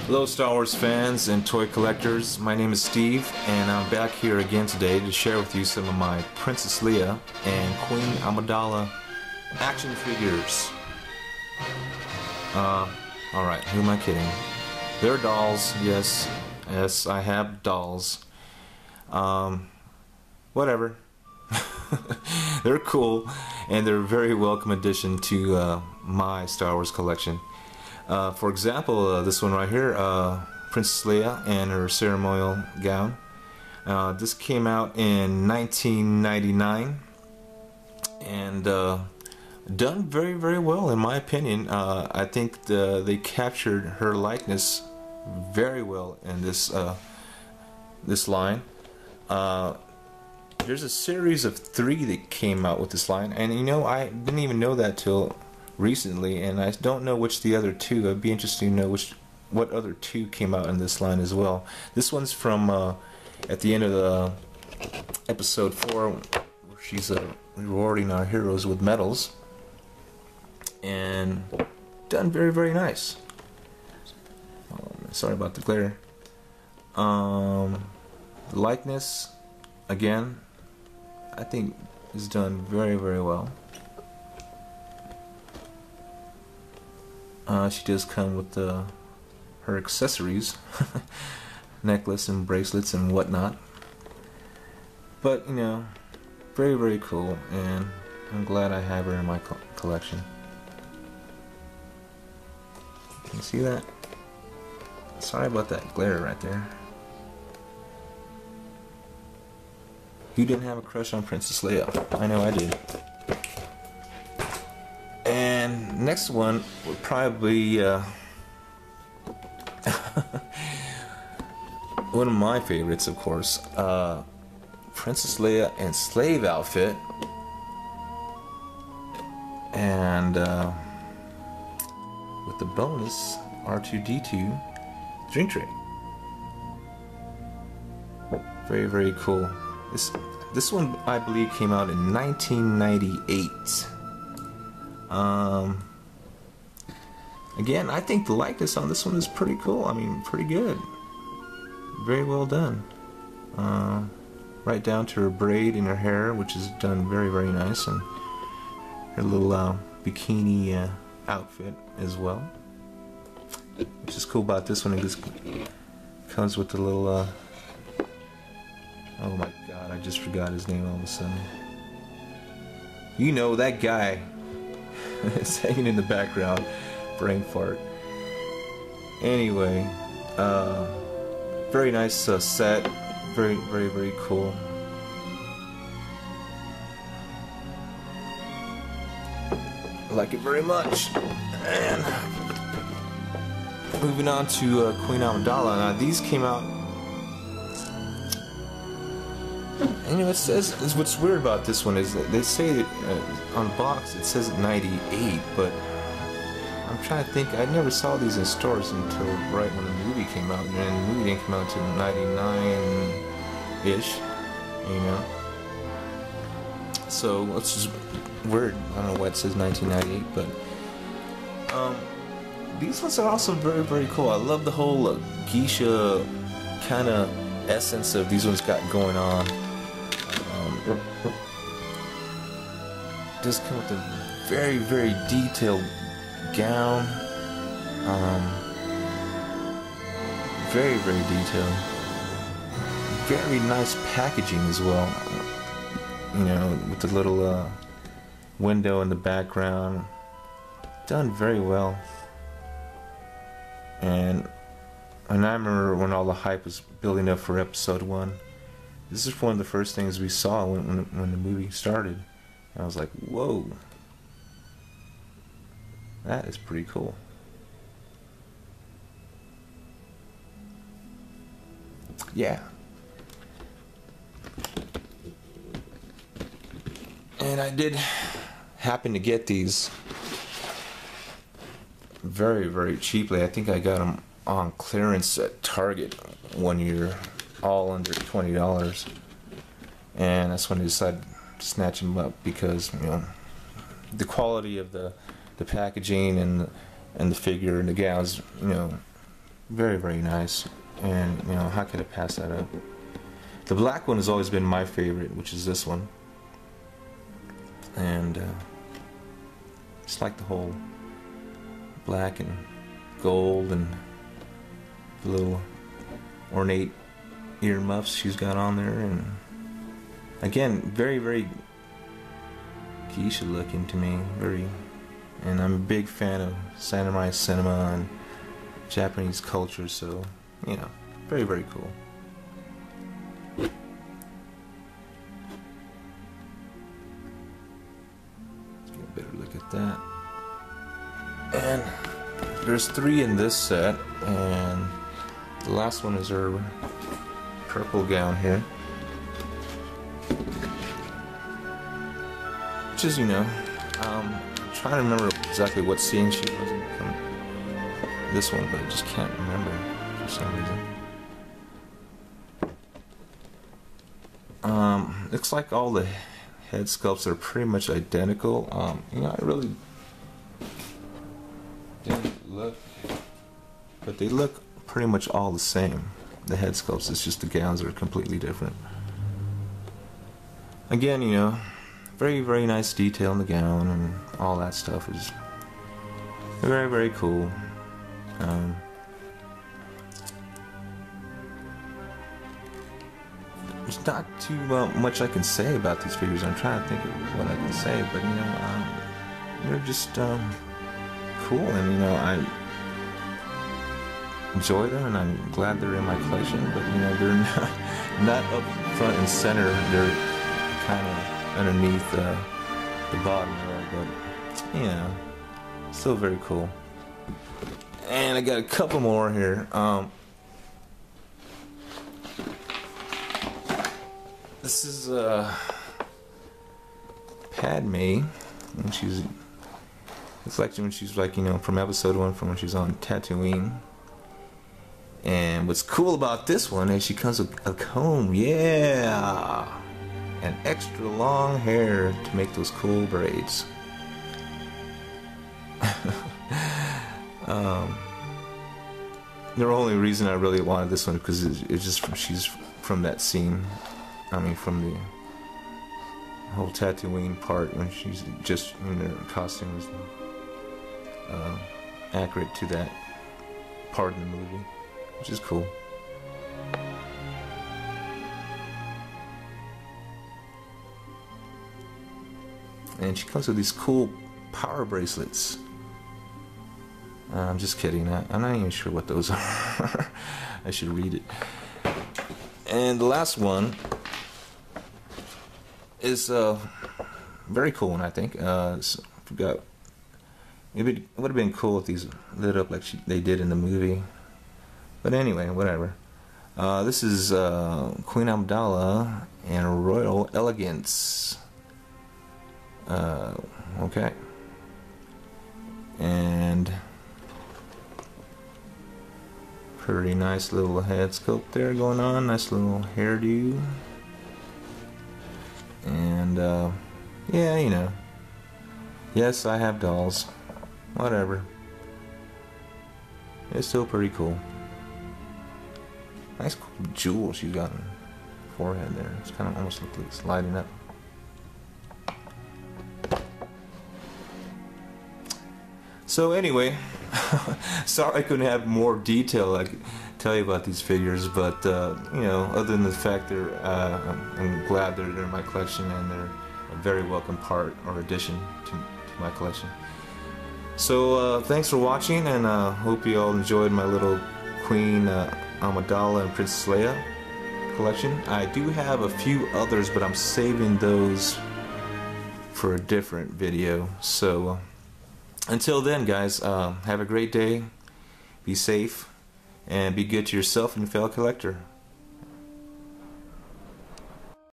Hello Star Wars fans and toy collectors, my name is Steve and I'm back here again today to share with you some of my Princess Leia and Queen Amidala action figures. Alright, who am I kidding? They're dolls, yes, I have dolls. Whatever. They're cool and they're a very welcome addition to my Star Wars collection. For example, this one right here, Princess Leia and her ceremonial gown. This came out in 1999 and done very, very well in my opinion. I think they captured her likeness very well in this this line. There's a series of 3 that came out with this line, and you know, I didn't even know that till recently, and I don't know which the other 2. I'd be interested to know what other 2 came out in this line as well. This one's from at the end of the episode 4, where she's rewarding our heroes with medals, and done very, very nice. Sorry about the glare. The likeness, again, I think is done very, very well. She does come with her accessories, necklace and bracelets and whatnot. But you know, very, very cool, and I'm glad I have her in my collection. Can you see that? Sorry about that glare right there. Who didn't have a crush on Princess Leia? I know I did. And next one would probably be one of my favorites, of course. Princess Leia in slave outfit, and with the bonus R2-D2 drink tray. Very, very cool. This one, I believe, came out in 1998. Again, I think the likeness on this one is pretty cool. I mean, pretty good. Very well done. Right down to her braid in her hair, which is done very, very nice, and her little bikini outfit as well. Which is cool about this one, it just comes with the little oh my god, I just forgot his name all of a sudden. You know, that guy is hanging in the background. Brain fart. Anyway, very nice set. Very, very, very cool. I like it very much. And moving on to Queen Amidala. Now, these came out. And, you know, it says, what's weird about this one is that they say that on the box it says 98, but I'm trying to think. I never saw these in stores until right when the movie came out, and the movie didn't come out until 99-ish, you know. So it's just weird. I don't know why it says 1998, but these ones are also very, very cool. I love the whole geisha kind of essence of these ones got going on. Just come with a very, very detailed gown. Very, very detailed. Very nice packaging as well. You know, with the little window in the background. Done very well. And I remember when all the hype was building up for episode 1. This is one of the first things we saw when the movie started. And I was like, whoa. That is pretty cool. Yeah. And I did happen to get these very, very cheaply. I think I got them on clearance at Target one year, all under $20. And that's when I decided to snatch them up because, you know, the quality of the packaging and the figure and the gowns, you know, Very, very nice. And, you know, how could I pass that up? The black one has always been my favorite, which is this one. And just like the whole black and gold and the little ornate earmuffs she's got on there. And again, very, very geisha looking to me. And I'm a big fan of samurai cinema and Japanese culture, so, you know, very, very cool. Let's get a better look at that. And there's 3 in this set, and the last one is her purple gown here. Which is, you know, I'm trying to remember exactly what scene she was in from this one, but I just can't remember for some reason. Looks like all the head sculpts are pretty much identical. You know, I really didn't look, but they look pretty much all the same. The head sculpts, it's just the gowns are completely different. Again, you know, very, very nice detail in the gown and all that stuff is very, very cool. There's not too much I can say about these figures. I'm trying to think of what I can say, but you know, they're just cool, and you know, I enjoy them, and I'm glad they're in my collection. But you know, they're not up front and center. They're kind of underneath the bottom there, but you know, still very cool. And I got a couple more here. This is Padme, and she's, it's like when she's like, you know, from episode 1, from when she's on Tatooine. And what's cool about this one is she comes with a comb, yeah, and extra long hair to make those cool braids. The only reason I really wanted this one because it's just she's from that scene. I mean, from the whole Tatooine part when she's just in her costume is accurate to that part in the movie, which is cool. And she comes with these cool power bracelets. I'm just kidding. I'm not even sure what those are. I should read it. And the last one is a very cool one, I think. Forgot. It would have been cool if these lit up like they did in the movie. But anyway, whatever. This is Queen Amidala and Royal Elegance. Okay. And pretty nice little head sculpt there going on. Nice little hairdo. And yeah, you know. Yes, I have dolls. Whatever. It's still pretty cool. Nice cool jewel she's got on her forehead there. It's kind of almost looks like it's lighting up. So anyway, sorry I couldn't have more detail I could tell you about these figures, but you know, other than the fact I'm glad they're in my collection and they're a very welcome part or addition to my collection. So thanks for watching, and hope you all enjoyed my little Queen Amidala and Princess Leia collection. I do have a few others, but I'm saving those for a different video. So until then, guys, have a great day, be safe, and be good to yourself and your fellow collector.